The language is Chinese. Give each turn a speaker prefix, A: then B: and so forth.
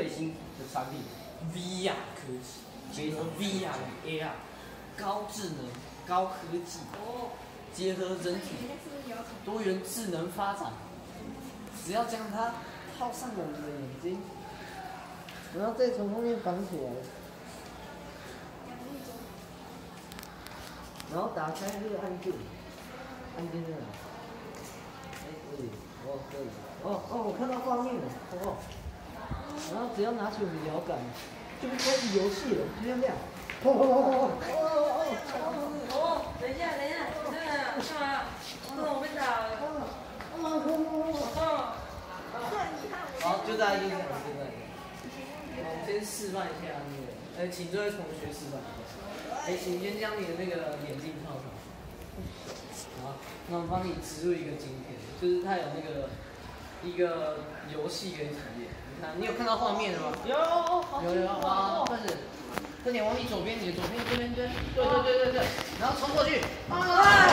A: 最新的产品 VR 科技，结合 VR 与 AR， 高智能、高科技，结合人体多元智能发展。只要将它套上我们的眼睛，然后再从后面绑起来，然后打开这个按键，按键在哪？这里，这里，我看到画面了，然后只要拿起我们的摇杆，就会开始游戏了，就像这样，
B: 等一下，干嘛？我被打了。
A: 好，就在这里，我们先示范一下那个，请这位同学示范一下。请先将你的那个眼镜套上。好，那我帮你植入一个晶片，就是它有那个一个游戏跟体验。你看，你有看到画面了吗？有，好，开始，快点往你左边，你的左边这边，对，然后冲过去，